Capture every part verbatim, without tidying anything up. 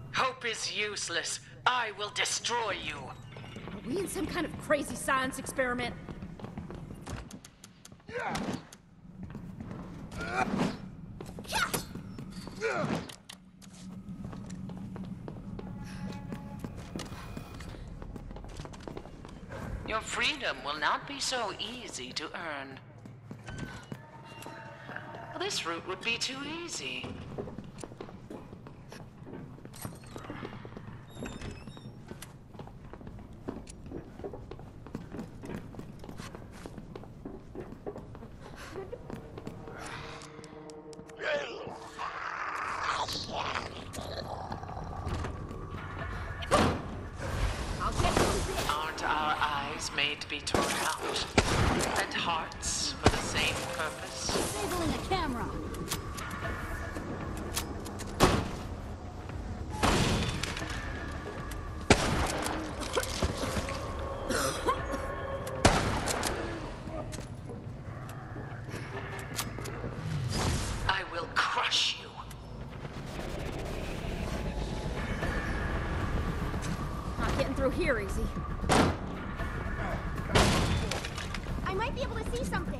Hope is useless. I will destroy you. Are we in some kind of crazy science experiment? Your freedom will not be so easy to earn. This route would be too easy. Aren't our eyes made to be torn out? And hearts for the same purpose? Disabling a camera. I will crush you. Not getting through here easy. I might be able to see something.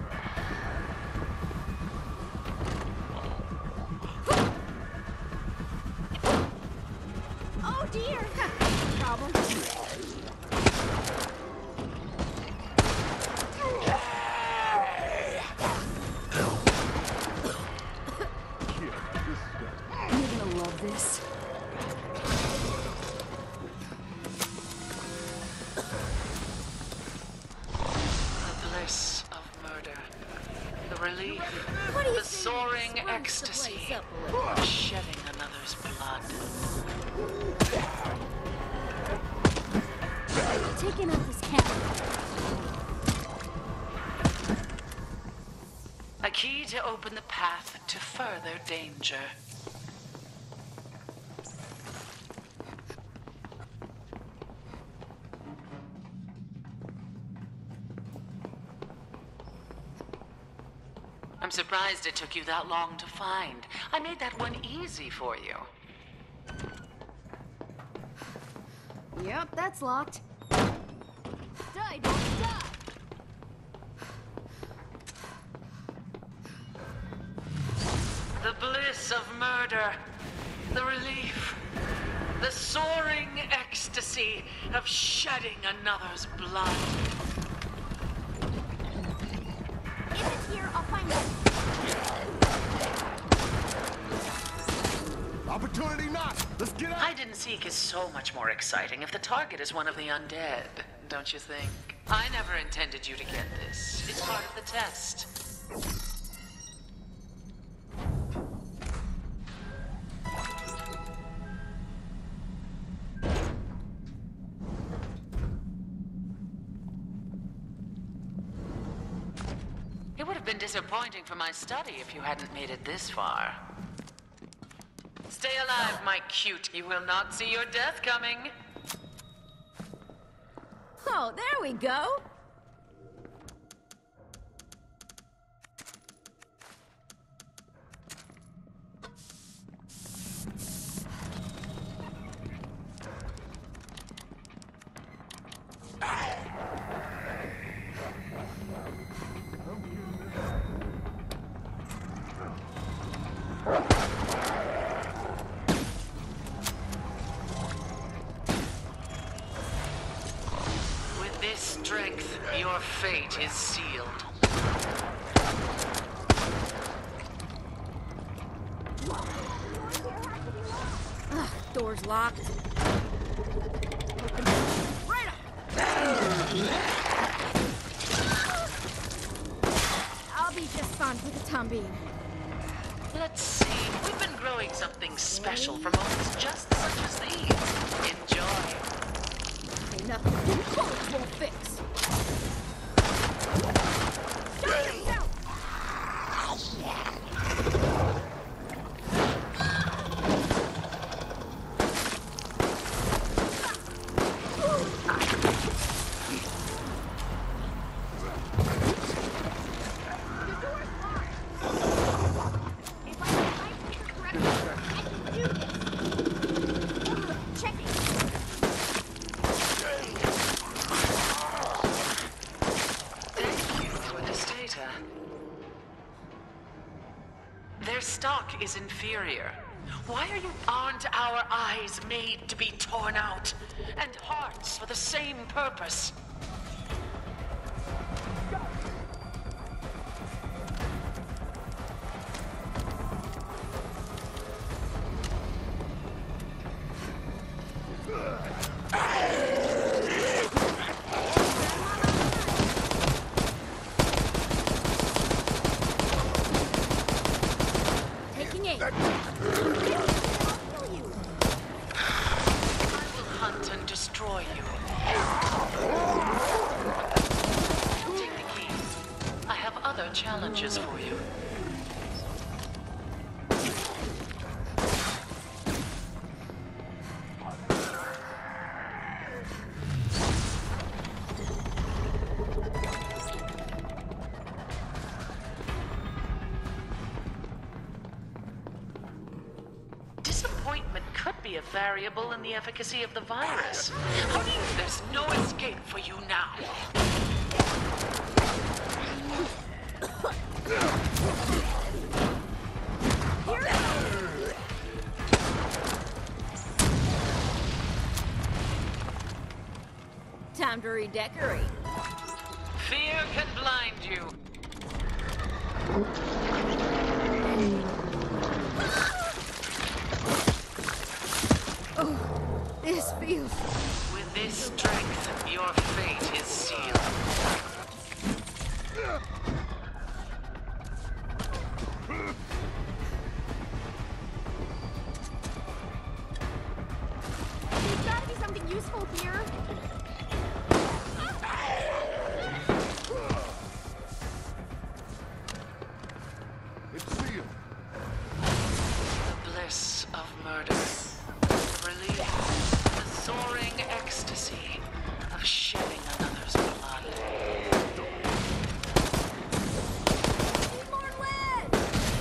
Oh dear! Problem. You're gonna love this. The bliss of murder. The relief. What do you The think? soaring Spice the ecstasy place up a little. of shedding another's blood. Taking out this camera. A key to open the path to further danger. I'm surprised it took you that long to find. I made that one easy for you. Yep, that's locked. Die, don't die! The bliss of murder. The relief. The soaring ecstasy of shedding another's blood. If it's here, I'll find it. Opportunity knock! Let's get out! Hide and seek is so much more exciting if the target is one of the undead, don't you think? I never intended you to get this. It's part of the test. It would have been disappointing for my study if you hadn't made it this far. Stay alive, my cute. You will not see your death coming. Oh, there we go. With this strength, your fate is sealed. Ugh, door's locked. Open. Right up. I'll be just fine for the time being. Let's see. We've been growing something special for moments just such as these. Enjoy. Ain't nothing bullets won't fix. Show yourself! If I if I take the correct direction, I can do this. bark is inferior. Why are you... Aren't our eyes made to be torn out? And hearts for the same purpose? Taking aim. I will hunt and destroy you. Take the key. I have other challenges for you. Disappointment could be a variable in the efficacy of the virus. How do you... There's no escape for you now. Time to redecorate. Fear can blind you. This feels... With this strength, your fate is sealed. There's gotta be something useful here. It's sealed. The bliss of murder. The relief. The soaring ecstasy of shedding another's blood. Need more lead!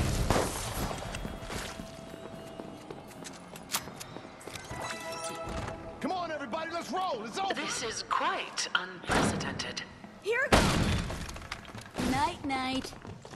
Come on, everybody, let's roll. It's over. This is quite unprecedented. Here it goes! Night, night.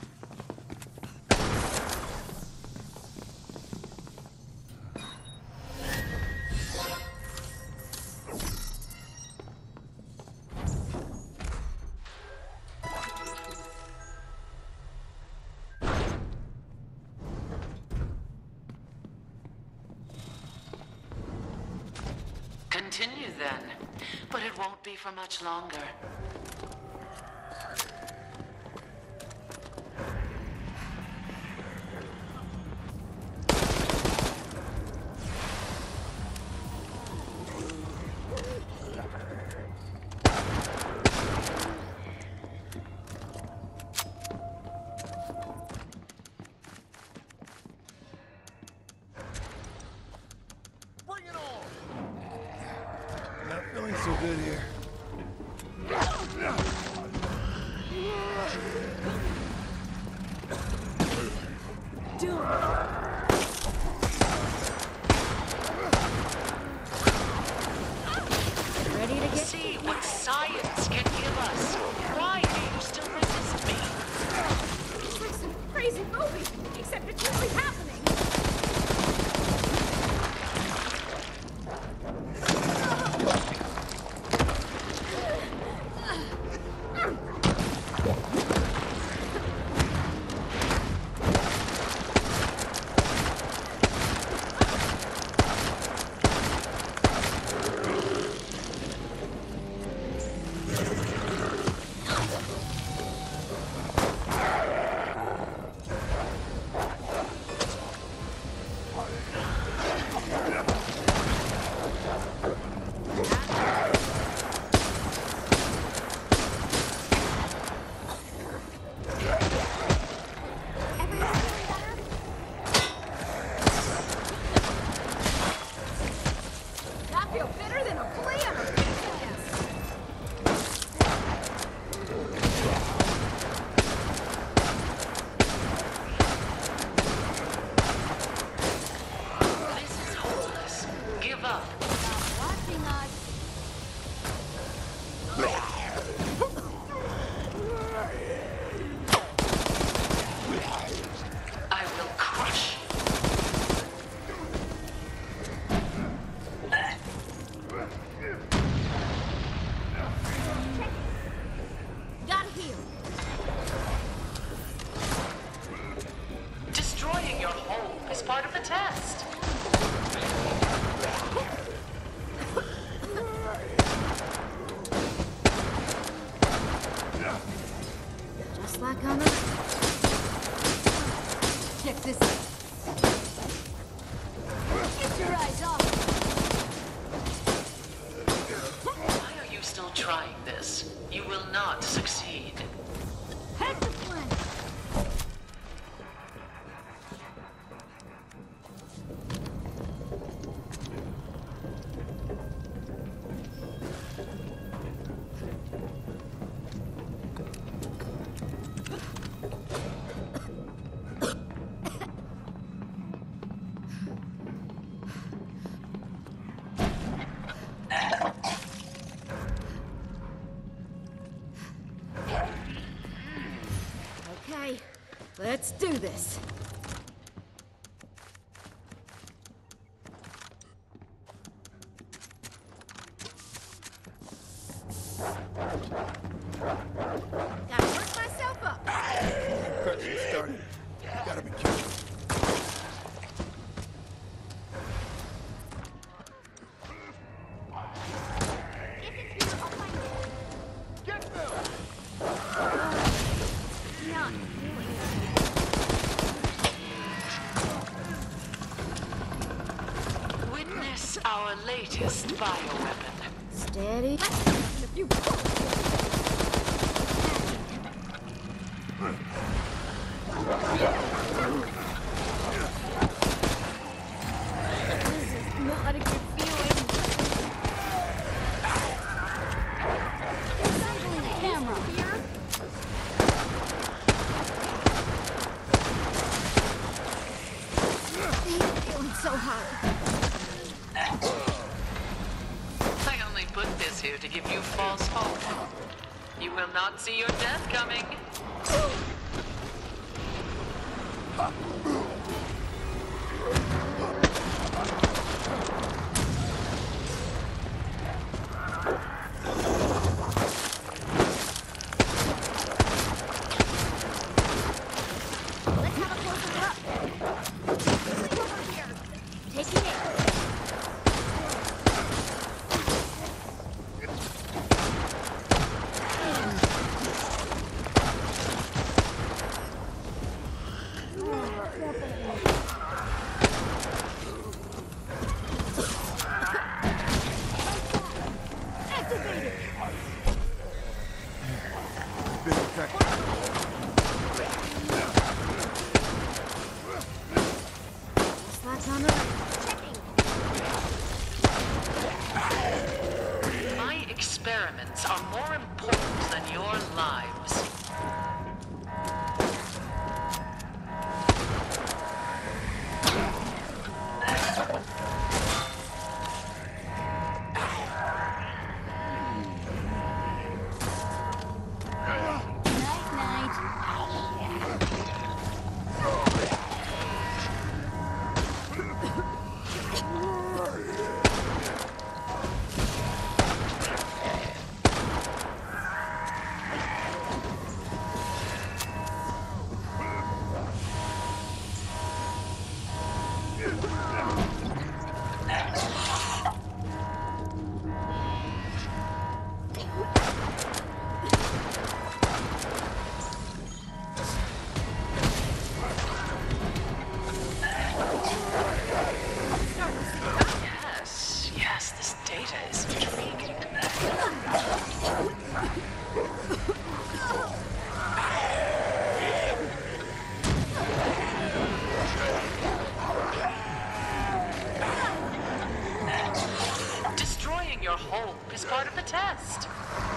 Continue then, but it won't be for much longer. Bring it on. Not feeling so good here. Do it. Ready to get... See what science can give us. Why do you still resist me? It's like some crazy movie, except it's really happening. I feel better than a flea on a picnic desk. This is hopeless. Give up. Stop watching us. I will crush Let's do this. Gotta work myself up. Pressure started. Gotta be careful. Get them! Not feeling it. Witness our latest bioweapon. Steady. If you This is not a good feeling. Disabling the camera. here, Feeling so hot. I only put this here to give you false hope. You will not see your death coming. let's have a closer look. Sleep over here. Taking it. Activated. Been infected. Slats on the right. Checking. My experiments are more important than your lives. Night, night. Yes, yes, this data is intriguing. Destroying your hope is part of the test.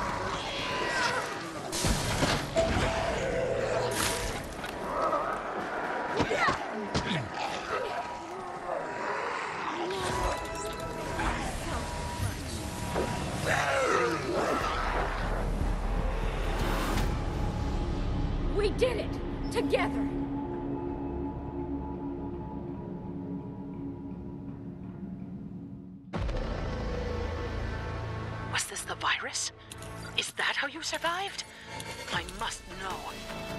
We did it! Together! Was this the virus? Is that how you survived? I must know.